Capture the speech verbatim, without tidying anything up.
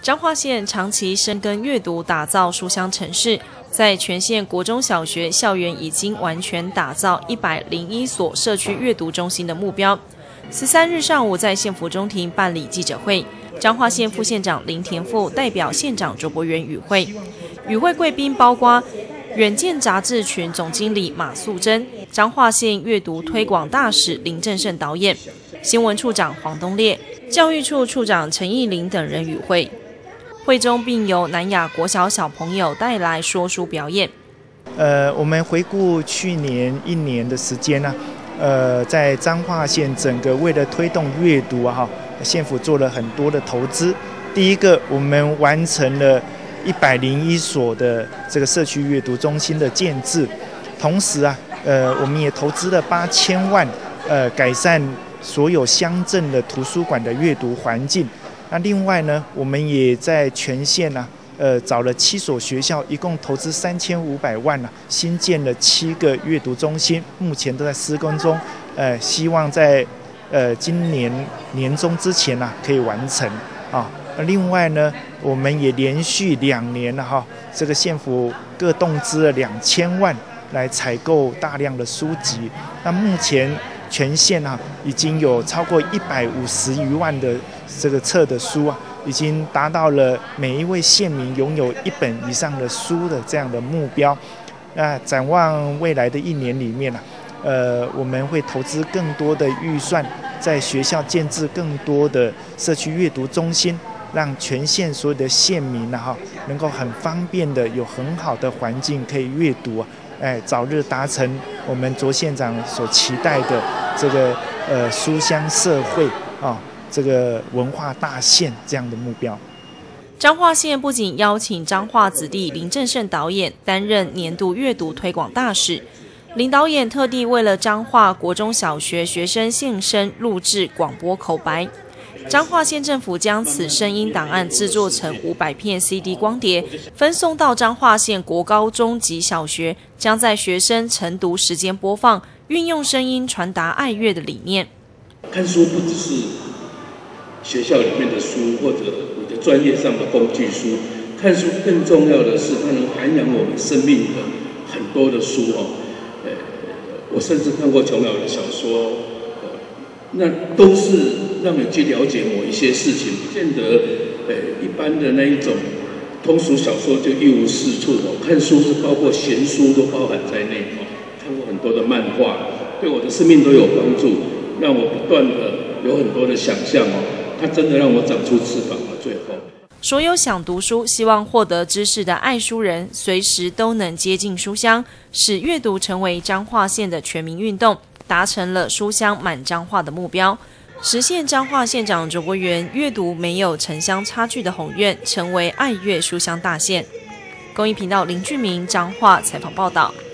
彰化县长期深耕阅读，打造书香城市，在全县国中小学校园已经完全打造一百零一所社区阅读中心的目标。十三日上午在县府中庭办理记者会，彰化县副县长林田富代表县长卓博源与会，与会贵宾包括远见杂志群总经理马素贞、彰化县阅读推广大使林正胜导演、新闻处长黄东烈、教育处处长陈义林等人与会。会中并由南亚国小小朋友带来说书表演。 呃，我们回顾去年一年的时间呢、啊，呃，在彰化县整个为了推动阅读啊，县府做了很多的投资。第一个，我们完成了一百零一所的这个社区阅读中心的建制，同时啊，呃，我们也投资了八千万，呃，改善所有乡镇的图书馆的阅读环境。那另外呢，我们也在全县啊，呃，找了七所学校，一共投资三千五百万啊，新建了七个阅读中心，目前都在施工中，呃，希望在呃今年年中之前啊可以完成啊。另外呢，我们也连续两年了、啊、哈，这个县府各动资了两千万来采购大量的书籍，那目前全县啊已经有超过一百五十余万的这个册的书啊，已经达到了每一位县民拥有一本以上的书的这样的目标。那展望未来的一年里面啊，呃，我们会投资更多的预算，在学校建置更多的社区阅读中心，让全县所有的县民啊哈，能够很方便的有很好的环境可以阅读啊。哎，早日达成我们卓县长所期待的这个呃书香社会啊，这个文化大县这样的目标。 彰化县不仅邀请彰化子弟林正胜导演担任年度阅读推广大使，林导演特地为了彰化国中小学学生现身录制广播口白。彰化县政府将此声音档案制作成五百片 C D 光碟，分送到彰化县国高中及小学，将在学生晨读时间播放，运用声音传达爱阅的理念。 看书不只是学校里面的书，或者你的专业上的工具书，看书更重要的是它能涵养我们生命的很多的书哦。呃，我甚至看过琼瑶的小说，呃，那都是让你去了解某一些事情，不见得呃一般的那一种通俗小说就一无是处哦。看书是包括闲书都包含在内哦。看过很多的漫画，对我的生命都有帮助，让我不断的有很多的想象哦。它真的让我长出翅膀了。最后， 所有想读书、希望获得知识的爱书人，随时都能接近书香，使阅读成为彰化县的全民运动，达成了书香满彰化的目标，实现彰化县长卓博源阅读没有城乡差距的宏愿，成为爱阅书香大县。公益频道林俊明彰化采访报道。